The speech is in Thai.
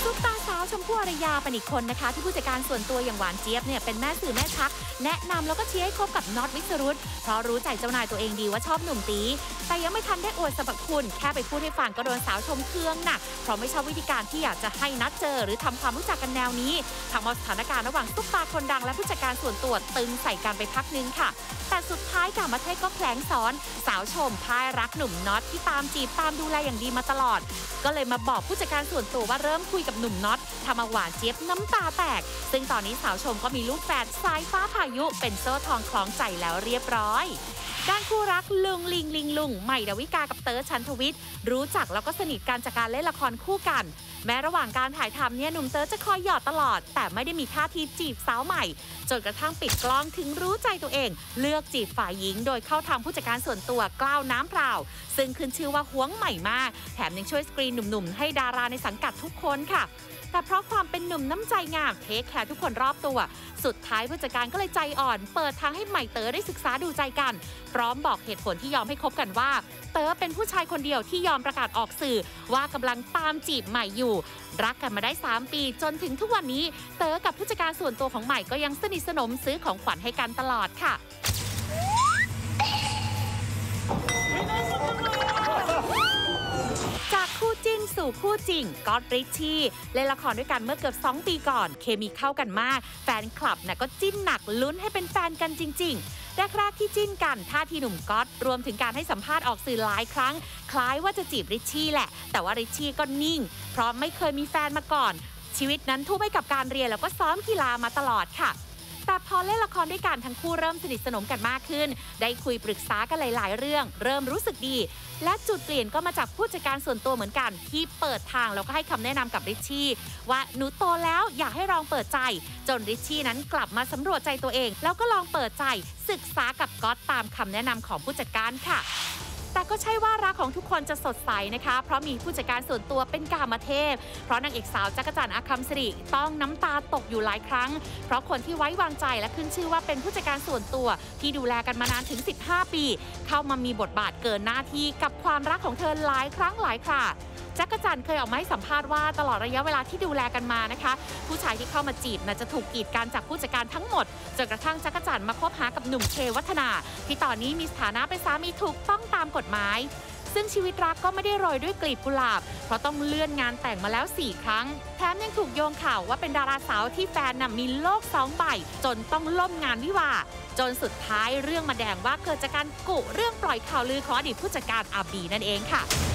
ซุปตาสาวชมพู่อารยาเป็นอีกคนนะคะที่ผู้จัดการส่วนตัวอย่างหวานเจี๊ยบเนี่ยเป็นแม่สื่อแม่ชักแนะนำแล้วก็เชียร์ให้คบกับน็อตวิสรุตเพราะรู้ใจเจ้านายตัวเองดีว่าชอบหนุ่มตีแต่ยังไม่ทันได้อวดสรรพคุณแค่ไปพูดให้ฟังก็โดนสาวชมเครื่องหนักเพราะไม่ชอบวิธีการที่อยากจะให้นัดเจอหรือทำความรู้จักกันแนวนี้ทำเอาสถานการณ์ระหว่างซุปตาคนดังและผู้จัดการส่วนตัวตึงใส่กันไปพักนึงค่ะแต่สุดท้ายการมาเทศก็แผลงซ้อนสาวชมพ่ายรักหนุ่มน็อตที่ตามจีบตามดูแลอย่างดีมาตลอดก็เลยมาบอกผู้จัดการส่วนตัวว่าเริ่มคุยกับหนุ่มน็อตทำเอาหวานเจี๊ยบน้ำตาแตกซึ่งตอนนี้สาวชมก็มีลูกแฝดสายฟ้าพายุเป็นโซ่ทองคล้องใจแล้วเรียบร้อยด้านคู่รักลุงลิงใหม่ดาวิกากับเต๋อชันทวิทย์รู้จักแล้วก็สนิทกันจากการเล่นละครคู่กันแม้ระหว่างการถ่ายทำเนี่ยหนุ่มเต๋อจะคอยหยอดตลอดแต่ไม่ได้มีท่าทีจีบสาวใหม่จนกระทั่งปิดกล้องถึงรู้ใจตัวเองเลือกจีบฝ่ายหญิงโดยเข้าทางผู้จัดการส่วนตัวกล้าวน้ำเปล่าซึ่งขึ้นชื่อว่าหวงใหม่มากแถมยังช่วยสกรีนหนุ่มๆให้ดาราในสังกัดทุกคนค่ะแต่เพราะความเป็นหนุ่มน้ำใจงามเทคแคร์ทุกคนรอบตัวสุดท้ายผู้จัดการก็เลยใจอ่อนเปิดทางให้ใหม่เต๋อได้ศึกษาดูใจกันพร้อมบอกเหตุผลที่ยอมให้คบกันว่าเต๋อเป็นผู้ชายคนเดียวที่ยอมประกาศออกสื่อว่ากำลังตามจีบใหม่อยู่รักกันมาได้3 ปีจนถึงทุกวันนี้เต๋อกับผู้จัดการส่วนตัวของใหม่ก็ยังสนิทสนมซื้อของขวัญให้กันตลอดค่ะจากคู่จิ้นสู่คู่จริงก๊อตริชชี่เล่นละครด้วยกันเมื่อเกือบ2 ปีก่อนเคมีเข้ากันมากแฟนคลับก็จิ้นหนักลุ้นให้เป็นแฟนกันจริงๆแรกๆที่จิ้นกันท่าทีหนุ่มก๊อตรวมถึงการให้สัมภาษณ์ออกสื่อหลายครั้งคล้ายว่าจะจีบริชชี่แหละแต่ว่าริชชี่ก็นิ่งเพราะไม่เคยมีแฟนมาก่อนชีวิตนั้นทุ่มให้กับการเรียนแล้วก็ซ้อมกีฬามาตลอดค่ะแต่พอเล่นละครด้วยกันทั้งคู่เริ่มสนิทสนมกันมากขึ้นได้คุยปรึกษากันหลายๆเรื่องเริ่มรู้สึกดีและจุดเปลี่ยนก็มาจากผู้จัดการส่วนตัวเหมือนกันที่เปิดทางแล้วก็ให้คำแนะนำกับริชชี่ว่าหนูโตแล้วอยากให้ลองเปิดใจจนริชชี่นั้นกลับมาสำรวจใจตัวเองแล้วก็ลองเปิดใจศึกษากับก๊อตตามคำแนะนำของผู้จัดการค่ะแต่ก็ใช่ว่ารักของทุกคนจะสดใสนะคะเพราะมีผู้จัดการส่วนตัวเป็นกามเทพเพราะนางเอกสาวจักรจันทร์อคัมศิริต้องน้ำตาตกอยู่หลายครั้งเพราะคนที่ไว้วางใจและขึ้นชื่อว่าเป็นผู้จัดการส่วนตัวที่ดูแลกันมานานถึง15 ปีเข้ามามีบทบาทเกินหน้าที่กับความรักของเธอหลายครั้งหลายคราจักรจันทร์เคยออกมาให้สัมภาษณ์ว่าตลอดระยะเวลาที่ดูแลกันมานะคะผู้ชายที่เข้ามาจีบจะถูกกีดกันจากผู้จัดการทั้งหมดจนกระทั่งจักรจันทร์มาคบหากับหนุ่มเควัฒนาที่ตอนนี้มีสถานะเป็นสามีถูกต้องตามกฎหมายซึ่งชีวิตรักก็ไม่ได้โรยด้วยกลีบกุหลาบเพราะต้องเลื่อนงานแต่งมาแล้ว4 ครั้งแถมยังถูกโยงข่าวว่าเป็นดาราสาวที่แฟนมีโลก2 ใบจนต้องล่มงานวิวาห์จนสุดท้ายเรื่องมาแดงว่าเกิดจากการกุเรื่องปล่อยข่าวลือของอดีตผู้จัดการอาบีนั่นเองค่ะ